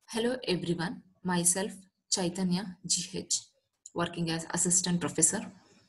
Hello everyone, myself Chaitanya GH, working as assistant professor.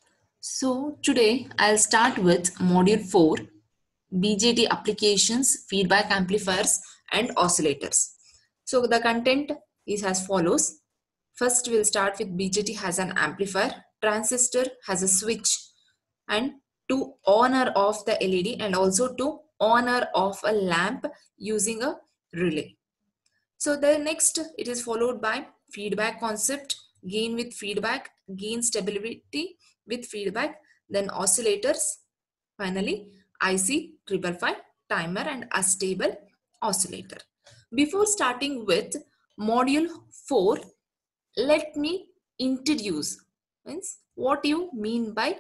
So today I'll start with module 4, BJT applications, feedback amplifiers and oscillators. So the content is as follows. First we'll start with BJT has an amplifier, transistor has a switch and to on or off the LED and also to on or off a lamp using a relay. So the next it is followed by feedback concept, gain with feedback, gain stability with feedback, then oscillators, finally IC 555 timer and astable oscillator. Before starting with module 4, let me introduce means what you mean by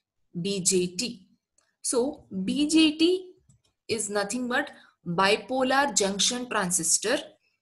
BJT. So BJT is nothing but bipolar junction transistor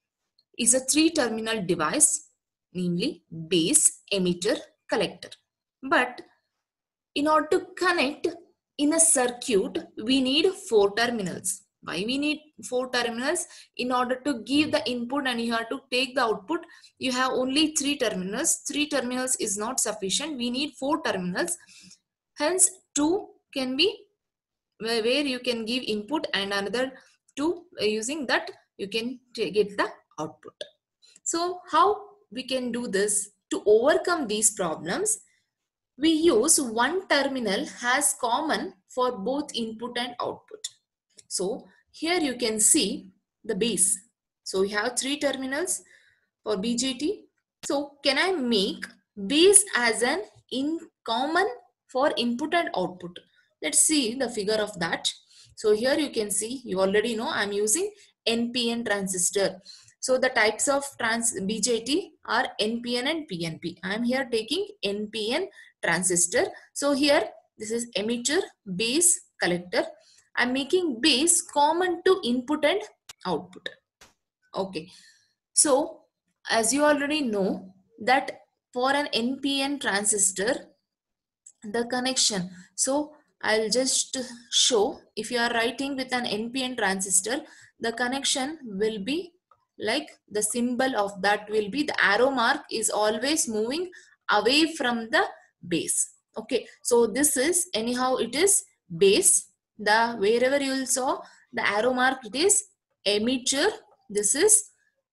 is a three-terminal device, namely base, emitter, collector. But in order to connect in a circuit, we need four terminals. Why we need four terminals? In order to give the input and you have to take the output, you have only three terminals. Three terminals is not sufficient. We need four terminals. Hence, two can be where you can give input and another two using that you can get the output. So how we can do this? To overcome these problems, we use one terminal as common for both input and output. So here you can see the base. So we have three terminals for BJT. So can I make base as an in common for input and output? Let's see the figure of that. So here you can see, you already know I'm using NPN transistor. So the types of BJT are NPN and PNP. I'm here taking NPN transistor. So here this is emitter, base, collector. I'm making base common to input and output. Okay. So as you already know that for an NPN transistor, the connection. So I'll just show if you are writing with an NPN transistor, the connection will be like the symbol of that will be the arrow mark is always moving away from the base. Okay, so this is anyhow it is base. The wherever you will saw the arrow mark, it is emitter. This is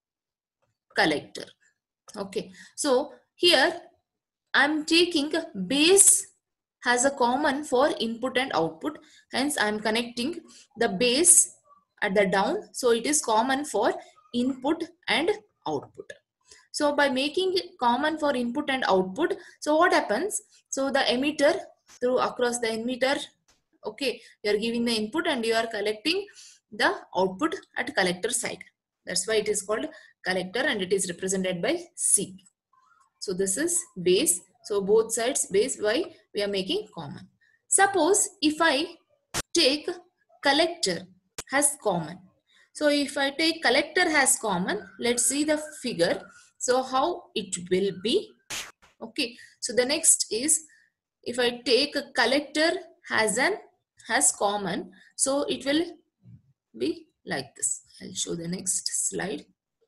collector. Okay, so here I'm taking base has a common for input and output. Hence I'm connecting the base at the down. So it is common for input and output. So by making it common for input and output, so what happens? So the emitter through across the emitter, okay, you are giving the input and you are collecting the output at collector side. That's why it is called collector and it is represented by C. So this is base. So both sides base, why we are making common. Suppose if I take collector has common. So if I take collector has common, let's see the figure. So how it will be. Okay. So the next is if I take a collector has common. So it will be like this. I'll show the next slide.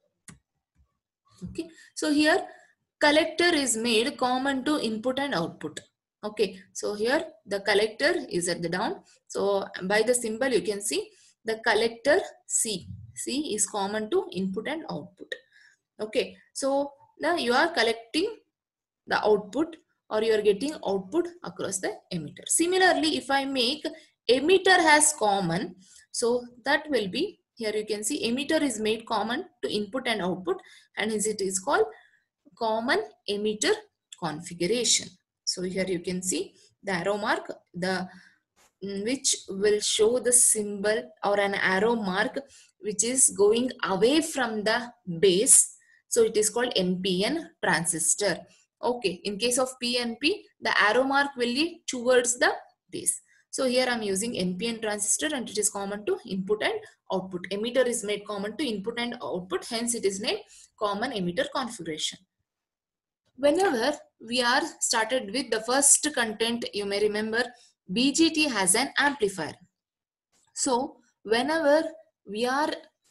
Okay. So here collector is made common to input and output. Okay, so here the collector is at the down. So by the symbol you can see the collector C is common to input and output. Okay, so now you are collecting the output or you are getting output across the emitter. Similarly, if I make emitter has common, so that will be here you can see emitter is made common to input and output and hence it is called common emitter configuration. So here you can see the arrow mark, the which will show the symbol or an arrow mark which is going away from the base. So it is called NPN transistor. Okay, in case of PNP, the arrow mark will lead towards the base. So here I am using NPN transistor and it is common to input and output. Emitter is made common to input and output, hence it is named common emitter configuration. Whenever we are started with the first content, you may remember BJT has an amplifier. So whenever we are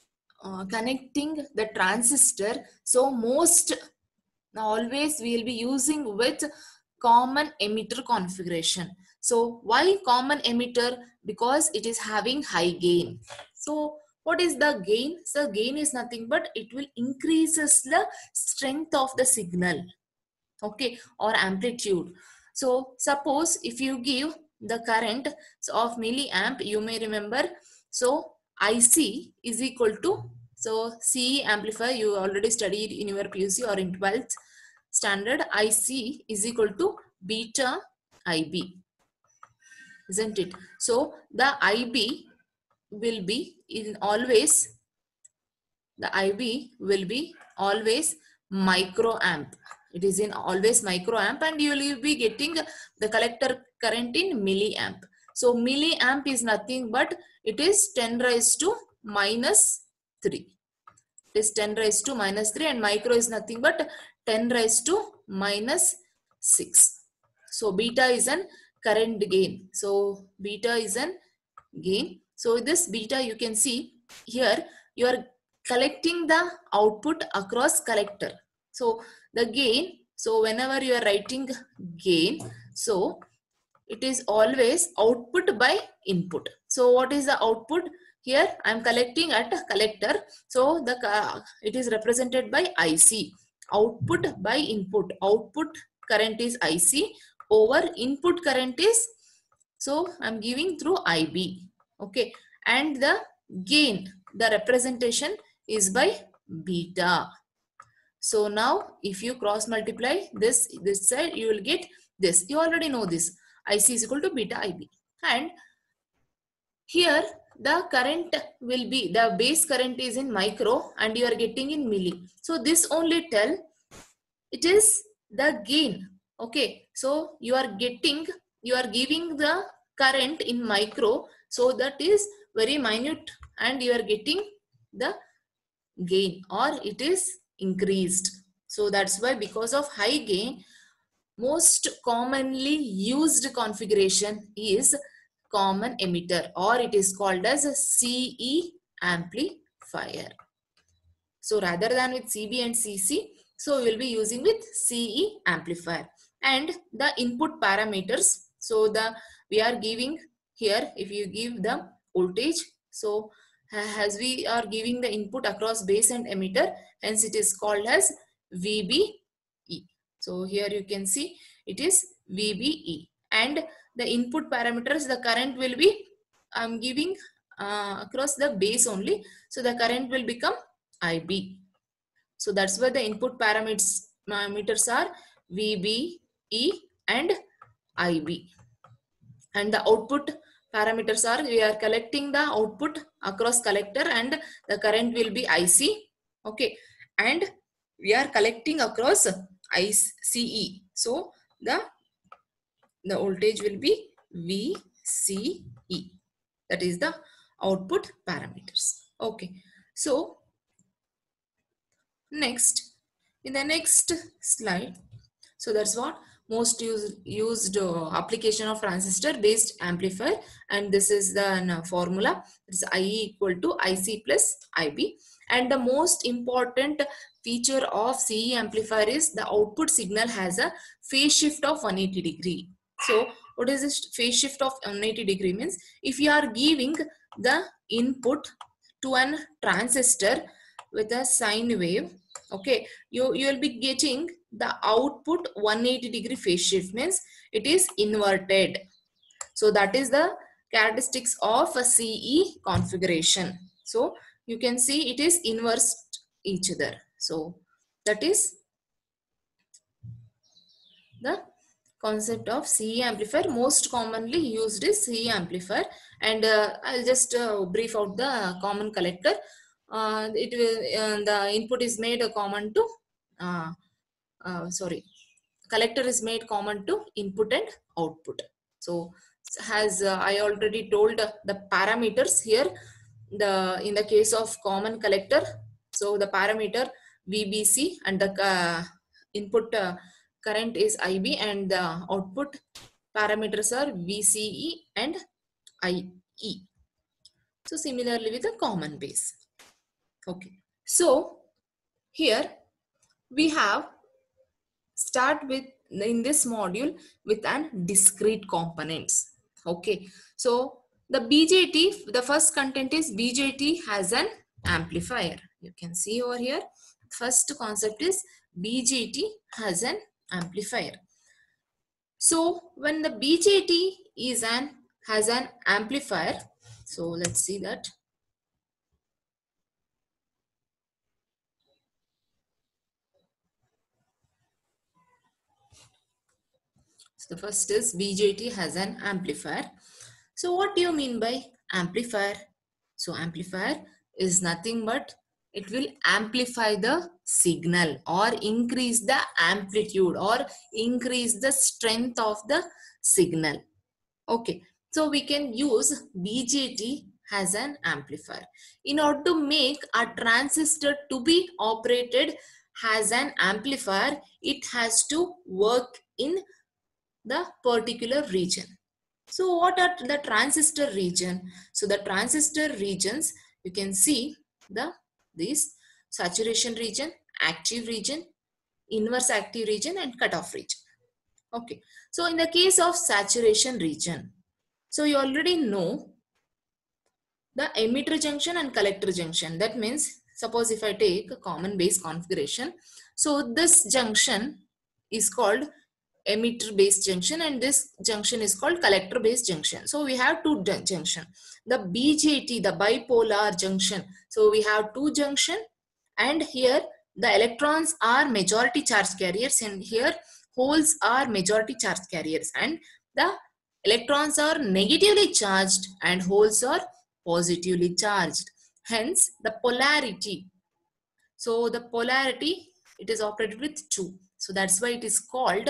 connecting the transistor. So most always we will be using with common emitter configuration. So why common emitter? Because it is having high gain. So what is the gain? So gain is nothing but it will increases the strength of the signal, okay, or amplitude. So suppose if you give the current of milliamp, you may remember, so IC is equal to, so CE amplifier you already studied in your PUC or in 12th standard, IC is equal to beta IB, isn't it? So the IB will be in always, the IB will be always microamp. It is in always microamp, and you will be getting the collector current in milliamp. So milliamp is nothing but it is 10 raised to minus 3. It is 10 raised to minus 3, and micro is nothing but 10 raised to minus 6. So beta is an current gain. So beta is an gain. So this beta you can see here, you are collecting the output across collector. So the gain, so whenever you are writing gain, so it is always output by input. So what is the output? Here I am collecting at a collector. So the it is represented by IC. Output by input. Output current is IC over input current is, so I am giving through IB. Okay. And the gain, the representation is by beta. So now if you cross multiply this side, you will get this. You already know this. IC is equal to beta IB. And here the current will be, the base current is in micro and you are getting in milli. So this only tell it is the gain. Okay. So you are getting, you are giving the current in micro. So that is very minute and you are getting the gain, or it is increased. So that's why, because of high gain, most commonly used configuration is common emitter, or it is called as a CE amplifier. So rather than with CB and CC, so we will be using with CE amplifier. And the input parameters, so we are giving here, if you give the voltage, so as we are giving the input across base and emitter, hence it is called as VBE. So here you can see it is VBE. And the input parameters, the current will be, I am giving across the base only, so the current will become IB. So that's why the input parameters are VBE and IB. And the output parameters are, we are collecting the output across collector and the current will be IC. Okay. And we are collecting across ICE. So the voltage will be VCE. That is the output parameters. Okay. So next, in the next slide, so that's what most used application of transistor based amplifier, and this is the formula. It's IE equal to IC plus IB. And the most important feature of CE amplifier is the output signal has a phase shift of 180 degree. So what is this phase shift of 180 degree? Means if you are giving the input to an transistor with a sine wave, okay, you will be getting the output 180 degree phase shift, means it is inverted. So that is the characteristics of a CE configuration. So you can see it is inverse each other. So that is the concept of CE amplifier. Most commonly used is CE amplifier. And I'll just brief out the common collector. It will the input is made common to collector is made common to input and output. So as I already told the parameters here, in the case of common collector, so the parameter VBC and the input current is IB, and the output parameters are VCE and IE. So similarly with the common base. Okay, so here we have start with in this module with an discrete components. Okay, so the BJT, the first content is BJT has an amplifier. You can see over here, first concept is BJT has an amplifier. So when the BJT is has an amplifier, so let's see that. So the first is BJT has an amplifier. So what do you mean by amplifier? So amplifier is nothing but it will amplify the signal or increase the amplitude or increase the strength of the signal. Okay, so we can use BJT as an amplifier. In order to make a transistor to be operated as an amplifier, it has to work in the particular region. So what are the transistor region? So the transistor regions, you can see these saturation region, active region, inverse active region and cutoff region. Okay. So in the case of saturation region, so you already know the emitter junction and collector junction. That means suppose if I take a common base configuration, so this junction is called emitter base junction and this junction is called collector base junction. So we have two junction. The BJT, the bipolar junction. So we have two junction and here the electrons are majority charge carriers and here holes are majority charge carriers and the electrons are negatively charged and holes are positively charged. Hence the polarity. So the polarity, it is operated with 2. So that's why it is called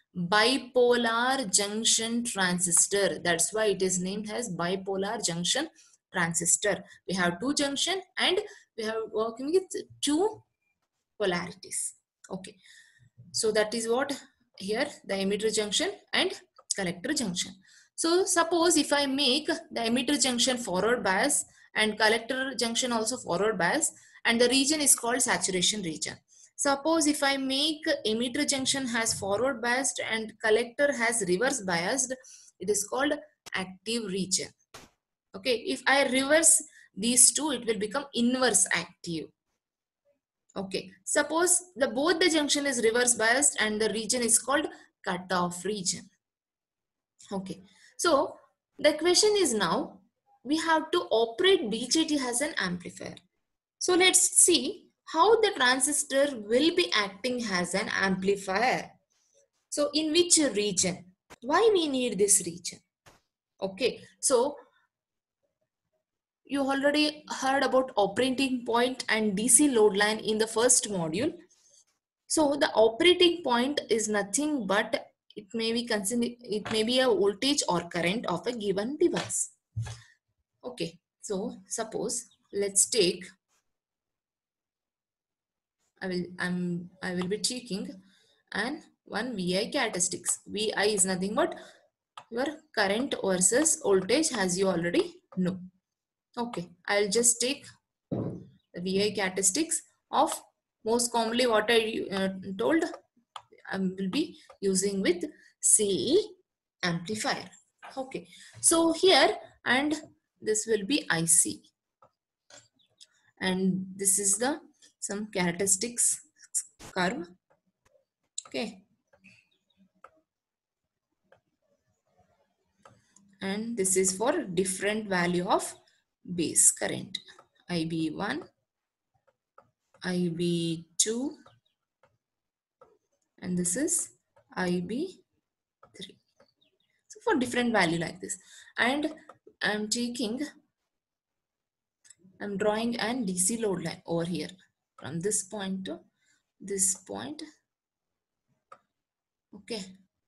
bipolar junction transistor. That's why it is named as bipolar junction transistor. We have two junction and we have working with two polarities. Okay. So that is what here the emitter junction and collector junction. So suppose if I make the emitter junction forward bias and collector junction also forward bias and the region is called saturation region. Suppose if I make emitter junction has forward biased and collector has reverse biased, it is called active region. Okay, if I reverse these two, it will become inverse active. Okay, suppose both the junction is reverse biased and the region is called cutoff region. Okay, so the question is now we have to operate BJT as an amplifier. So let's see how the transistor will be acting as an amplifier. So in which region? Why we need this region? Okay, so you already heard about operating point and DC load line in the first module. So the operating point is nothing but it may be a voltage or current of a given device. Okay, so suppose let's take I will be taking and one VI characteristics. VI is nothing but your current versus voltage as you already know. Okay, I'll just take the VI characteristics of most commonly what I told I will be using with CE amplifier. Okay, so here and this will be IC and this is the some characteristics curve. Okay, and this is for different value of base current IB1, IB2 and this is IB3. So for different value like this and I'm drawing an DC load line over here from this point to this point. Okay,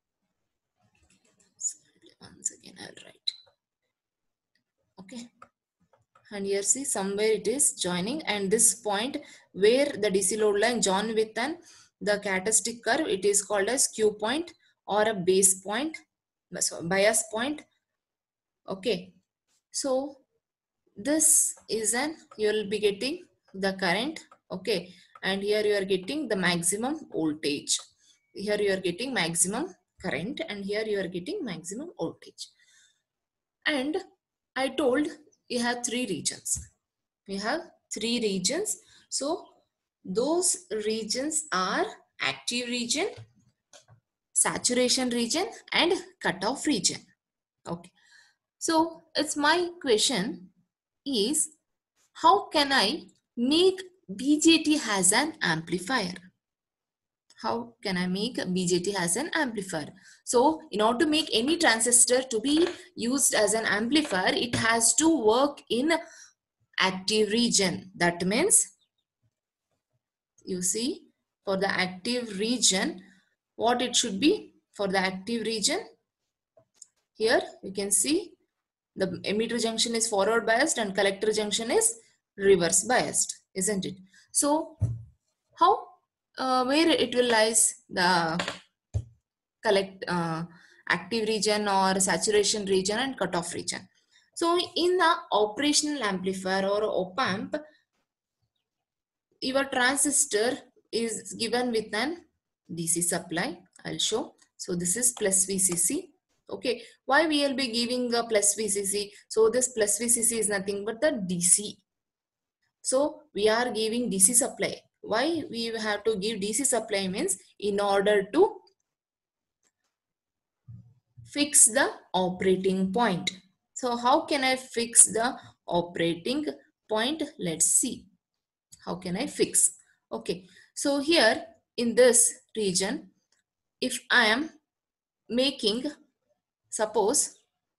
so once again I'll write. Okay, and here see somewhere it is joining and this point where the DC load line join with the characteristic curve, it is called as Q point or a base point, so bias point. Okay, so this is you will be getting the current, okay, and here you are getting the maximum voltage. Here you are getting maximum current and here you are getting maximum voltage. And I told you have three regions. We have three regions. So those regions are active region, saturation region and cutoff region. Okay. So it's my question is, how can I make BJT as an amplifier? How can I make BJT as an amplifier? So in order to make any transistor to be used as an amplifier, it has to work in active region. That means, you see, for the active region, what it should be for the active region? Here you can see the emitter junction is forward biased and collector junction is reverse biased, isn't it? So how, where it will lies the active region or saturation region and cutoff region? So in the operational amplifier or op amp, your transistor is given with an DC supply. I'll show. So this is plus VCC. Okay, why we will be giving the plus VCC? So this plus VCC is nothing but the DC. So we are giving DC supply. Why we have to give DC supply means in order to fix the operating point. So how can I fix the operating point? Let's see. How can I fix? Okay, so here in this region, if I am making, suppose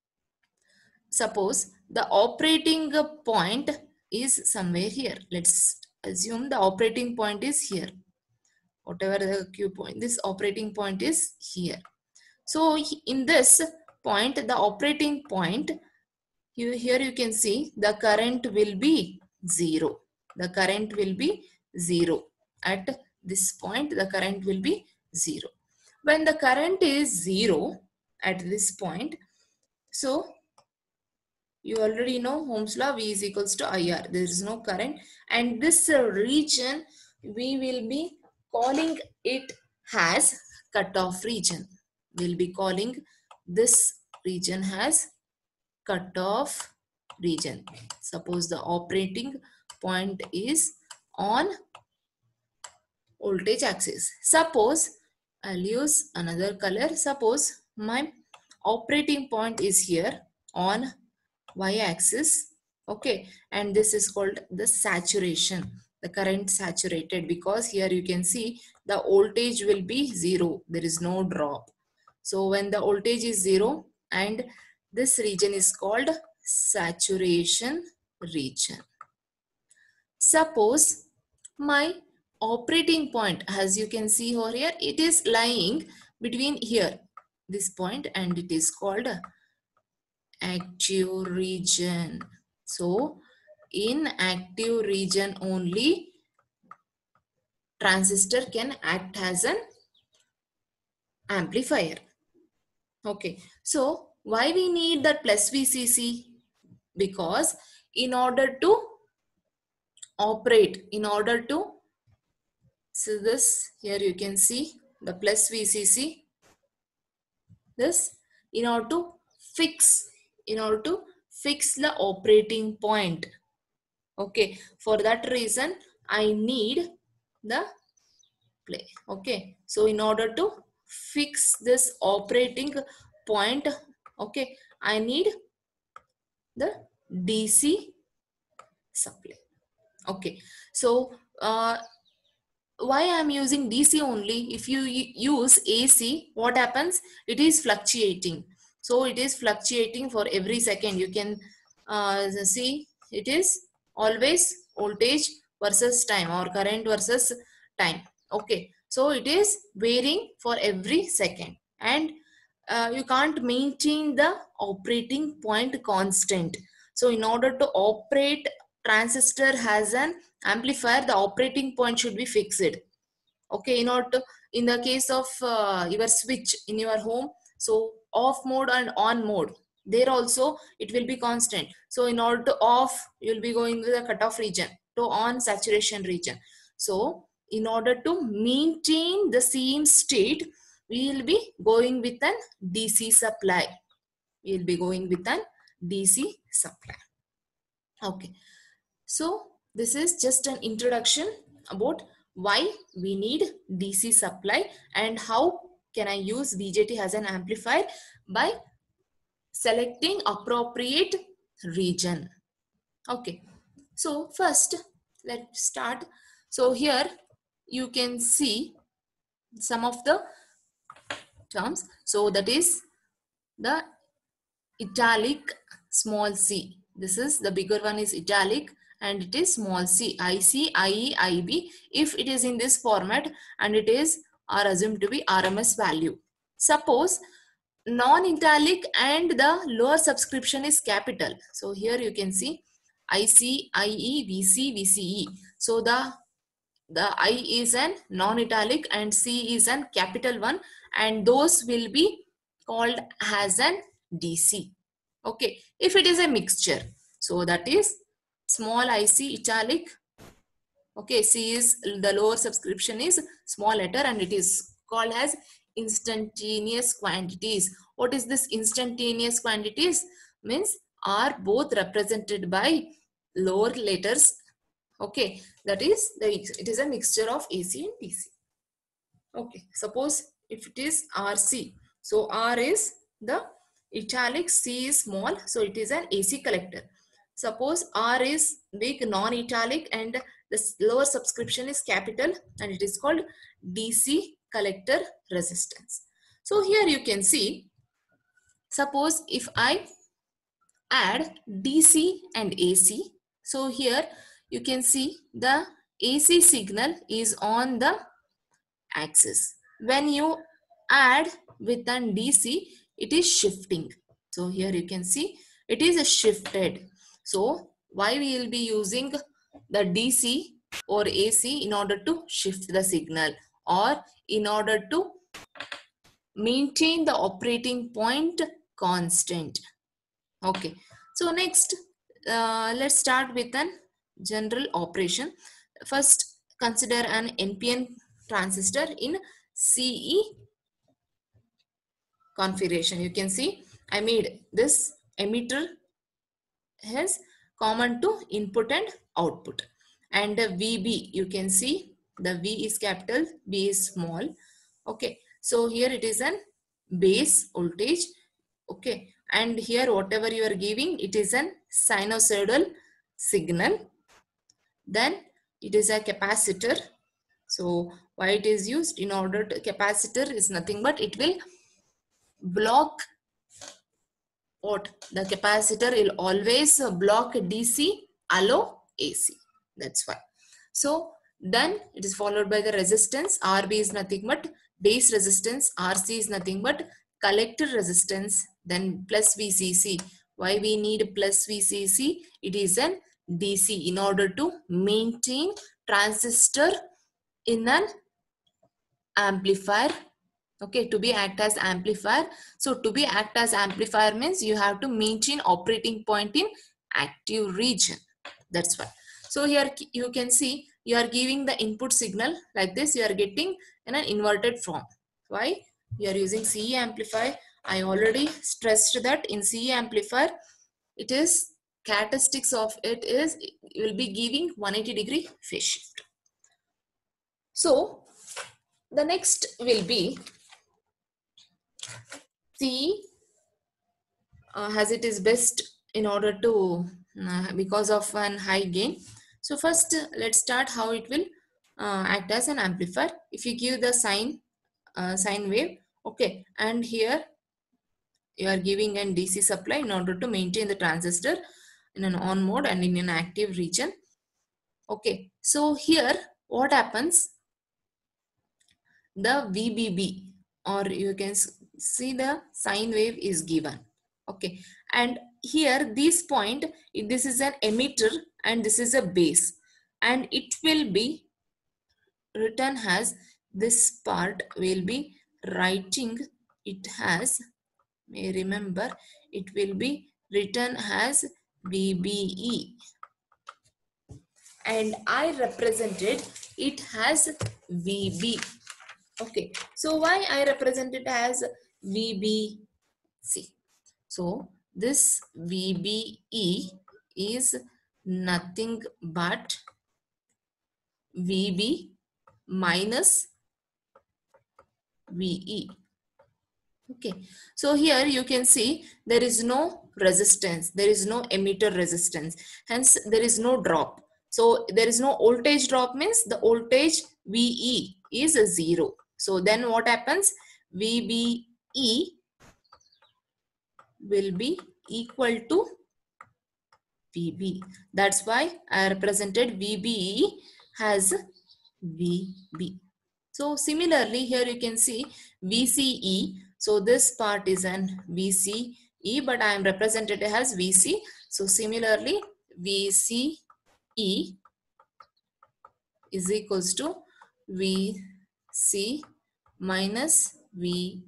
the operating point is somewhere here. Let's assume the operating point is here. Whatever the Q point, this operating point is here. So in this point, the operating point, here you can see the current will be 0. The current will be 0. At this point, the current will be 0. When the current is 0 at this point, so you already know Ohm's law, V is equals to IR. There is no current. And this region, we will be calling it as cutoff region. We'll be calling this region as cutoff region. Suppose the operating point is on voltage axis. Suppose I'll use another color. Suppose my operating point is here on y-axis, okay, and this is called the saturation, the current saturated, because here you can see the voltage will be 0, there is no drop. So when the voltage is 0, and this region is called saturation region. Suppose my operating point, as you can see over here, it is lying between here, this point, and it is called active region. So in active region only transistor can act as an amplifier. Okay, so why we need that plus VCC? Because in order to operate, so this here you can see the plus VCC, this in order to fix the operating point. Okay, for that reason I need the play. Okay, so in order to fix this operating point, okay, I need the DC supply. Okay, so why I am using DC only? If you use AC, what happens? It is fluctuating. So it is fluctuating for every second. You can see it is always voltage versus time or current versus time. Okay, so it is varying for every second, and you can't maintain the operating point constant. So in order to operate transistor has an amplifier, the operating point should be fixed. Okay, in order to, in the case of your switch in your home, so off mode and on mode, there also it will be constant. So in order to off, you'll be going to the cutoff region. to on saturation region. So in order to maintain the same state, we will be going with an DC supply. We will be going with an DC supply. Okay. So this is just an introduction about why we need DC supply and how can I use BJT as an amplifier by selecting appropriate region. Okay. So first let's start. So here you can see some of the terms. So that is the italic small c. This is the bigger one is italic and it is small c, IC, IE, IB. If it is in this format and it is are assumed to be RMS value. Suppose non-italic and the lower subscription is capital. So here you can see IC, IE, VC, VCE. So the I is an non-italic and C is an capital one, and those will be called as an DC. Okay, if it is a mixture, so that is small IC italic. Okay, C is the lower subscription is small letter and it is called as instantaneous quantities. What is this instantaneous quantities? Means are both represented by lower letters. Okay, that is it is a mixture of AC and DC. Okay, suppose if it is RC, so R is the italic, C is small, so it is an AC collector. Suppose R is big non-italic and the lower subscription is capital and it is called DC collector resistance. So here you can see, suppose if I add DC and AC, so here you can see the AC signal is on the axis. When you add with an DC, it is shifting. So here you can see it is shifted. So why we will be using the DC or AC in order to shift the signal or in order to maintain the operating point constant. Okay, so next let's start with an general operation. First consider an NPN transistor in CE configuration. You can see I made this emitter has common to input and output, and the VB you can see the V is capital, B is small. Okay, so here it is an base voltage. Okay, and here whatever you are giving, it is an sinusoidal signal. Then it is a capacitor. So why it is used? In order to, capacitor is nothing but it will block what? The capacitor will always block DC, allow AC. That's why. So then it is followed by the resistance. RB is nothing but base resistance. RC is nothing but collector resistance. Then plus VCC. Why we need plus VCC? It is an DC in order to maintain transistor in an amplifier. Okay, to be act as amplifier. So to be act as amplifier means you have to maintain operating point in active region. That's why. So here you can see you are giving the input signal like this, you are getting in an inverted form. Why? You are using CE amplifier. I already stressed that in CE amplifier, it is characteristics of it is you will be giving 180-degree phase shift. So the next will be C as it is best in order to because of an high gain. So first let's start how it will act as an amplifier. If you give the sine wave, okay, and here you are giving an DC supply in order to maintain the transistor in an on mode and in an active region. Okay, so here what happens? The VBB, or you can see the sine wave is given. Okay, and here this point, this is an emitter and this is a base, and it will be written as this part will be writing it has, may remember, it will be written as VBE. and I represented it as VB. Okay, so why I represent it as VBC? So this VBE is nothing but VB minus VE. Okay, so here you can see there is no resistance, there is no emitter resistance, hence there is no drop. So there is no voltage drop, means the voltage VE is a 0. So then what happens? VBE will be equal to VB. That's why I represented VBE as VB. So similarly, here you can see VCE. So this part is an VCE, but I am represented as VC. So similarly, VCE is equals to VC minus VE.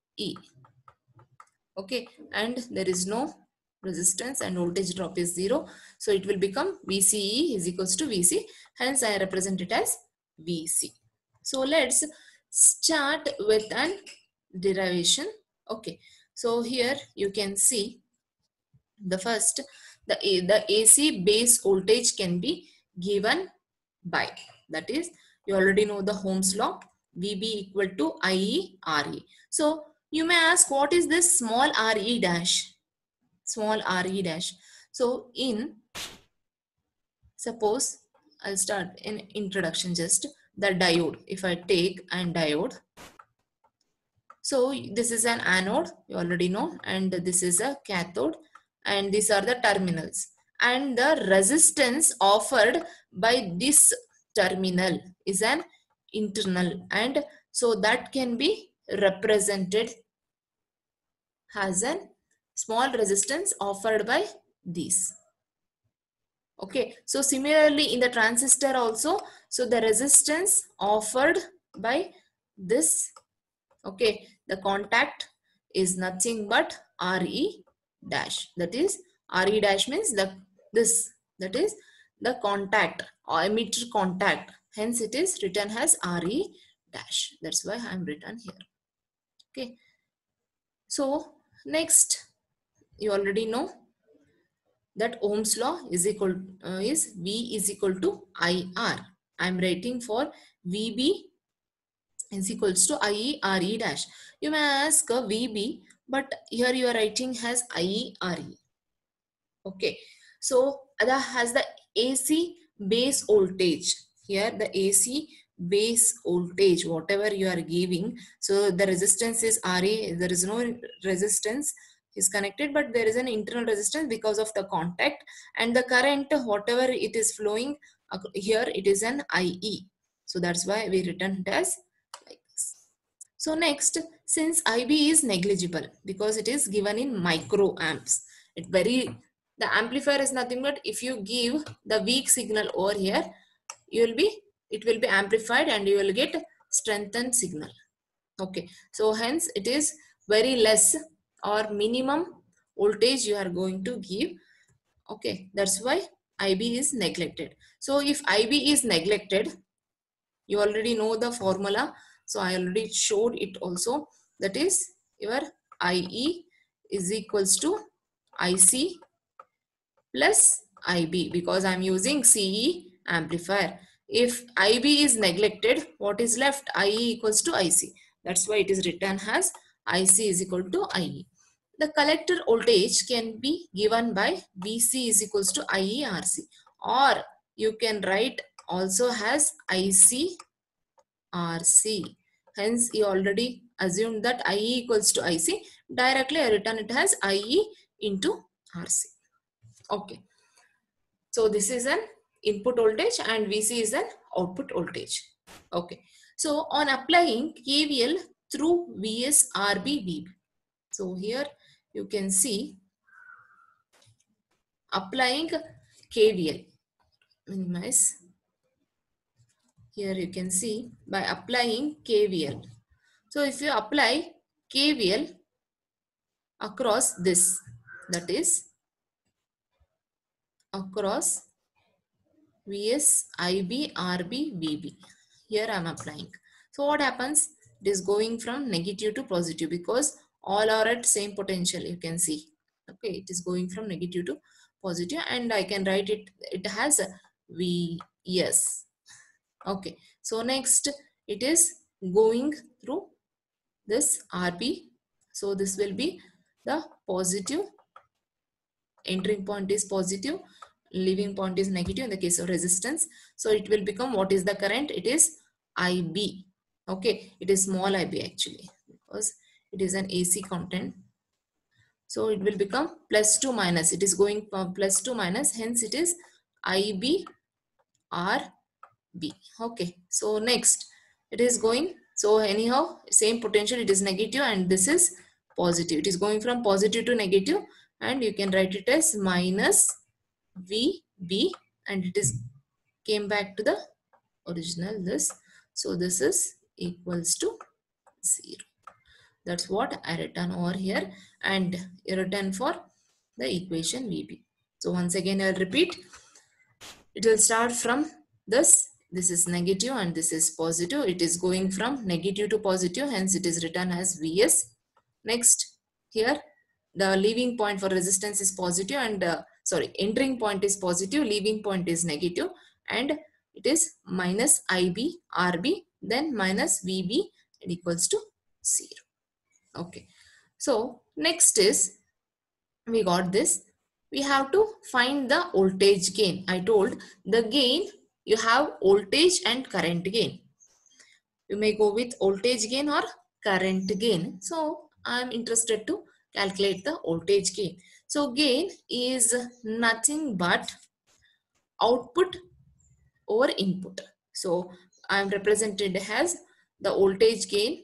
Okay, and there is no resistance and voltage drop is 0. So it will become VCE is equals to VC. Hence I represent it as VC. So let's start with an derivation. Okay, so here you can see the first, the AC base voltage can be given by, that is, you already know the Ohm's law, VB equal to IE RE. So you may ask, what is this small RE dash? Small RE dash. So suppose I'll start in introduction, just the diode. If I take an diode, so this is an anode, you already know, and this is a cathode, and these are the terminals. And the resistance offered by this terminal is an internal, and so that can be represented as a small resistance offered by these. Okay, so similarly in the transistor also, so the resistance offered by this, okay, the contact is nothing but RE dash. That is, RE dash means that is the contact or emitter contact. Hence it is written as RE dash. That's why I am written here. Okay. So next, you already know that Ohm's law is V is equal to IR. I am writing for VB is equals to IE dash. You may ask VB, but here you are writing as IE. Okay, so that has the AC base voltage. Here the AC base voltage, whatever you are giving, so the resistance is RA, there is no resistance is connected, but there is an internal resistance because of the contact, and the current, whatever it is flowing here, it is an IE. So that's why we written it as like this. So next, since IB is negligible because it is given in microamps, the amplifier is nothing but if you give the weak signal over here, it will be amplified and you will get strengthened signal. Okay, so hence it is very less or minimum voltage you are going to give. Okay, that's why IB is neglected. So if IB is neglected, you already know the formula. So I already showed it also. That is, your IE is equals to IC plus IB, because I'm using CE amplifier. If IB is neglected, what is left? IE equals to IC. That's why it is written as IC is equal to IE. The collector voltage can be given by VC is equals to IERC, or you can write also as IC RC. Hence, you already assumed that IE equals to IC. Directly, I written it as IE into RC. Okay. So, this is an input voltage and VC is an output voltage. Okay. So, on applying KVL through VS, RB, VB. So, here you can see applying KVL. Minimize. Here you can see by applying KVL. So if you apply KVL across this, that is across Vs, IB, RB, VB. Here I am applying. So what happens? It is going from negative to positive because all are at same potential, you can see. Okay, it is going from negative to positive, and I can write it, it has a Vs. Okay, so next it is going through this RB. So this will be the positive, entering point is positive, leaving point is negative in the case of resistance. So it will become, what is the current? It is IB. Okay, it is small ib actually because it is an AC content. So it will become plus to minus. It is going from plus to minus, hence it is IB RB. Okay, so next it is going, so anyhow same potential, it is negative and this is positive. It is going from positive to negative, and you can write it as minus VB, and it is came back to the original this. So this is equals to 0. That's what I written over here, and I written for the equation VB. So once again I'll repeat. It will start from this. This is negative and this is positive. It is going from negative to positive, hence it is written as Vs. Next, here the leaving point for resistance is positive, and entering point is positive, leaving point is negative, and it is minus IB RB, then minus VB, and equals to 0. Okay, so next is, we got this, we have to find the voltage gain. I told the gain, you have voltage and current gain. You may go with voltage gain or current gain. So I am interested to calculate the voltage gain. So gain is nothing but output over input. So I am represented as the voltage gain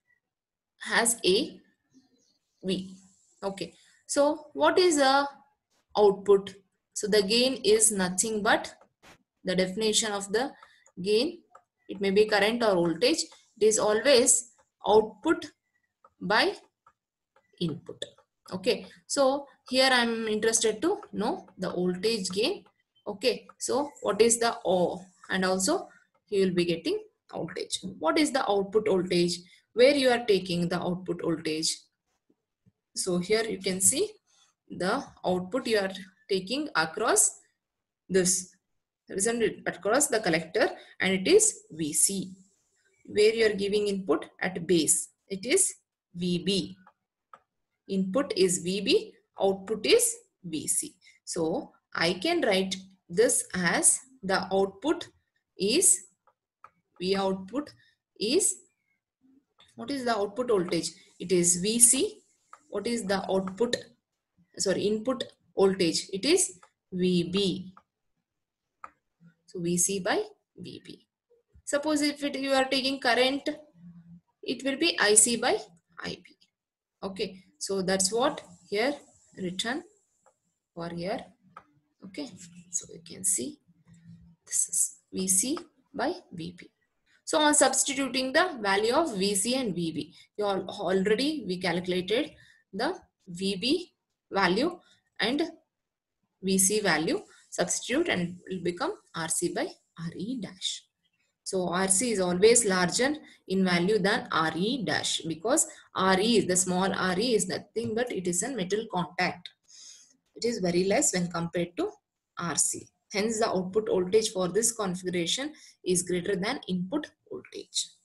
has a V. Okay. So what is the output? So the gain is nothing but, the definition of the gain, it may be current or voltage, it is always output by input. Okay, so here I am interested to know the voltage gain. Okay, so what is the O, and also you will be getting voltage. What is the output voltage? Where you are taking the output voltage? So here you can see the output you are taking across this, isn't it, across the collector, and it is VC. Where you are giving input at base, it is VB. Input is VB, output is VC. So I can write this as the output is, V output is, what is the output voltage? It is VC. What is the output, sorry, input voltage? It is VB. So VC by VB. Suppose if you are taking current, it will be IC by IB. Okay, so that's what here written for here. Okay, so you can see this is VC by VB. So on substituting the value of VC and VB, you already we calculated the VB value and VC value. Substitute and it will become RC by RE dash. So RC is always larger in value than RE dash, because RE, the small RE is nothing but it is a metal contact. It is very less when compared to RC. Hence the output voltage for this configuration is greater than input voltage.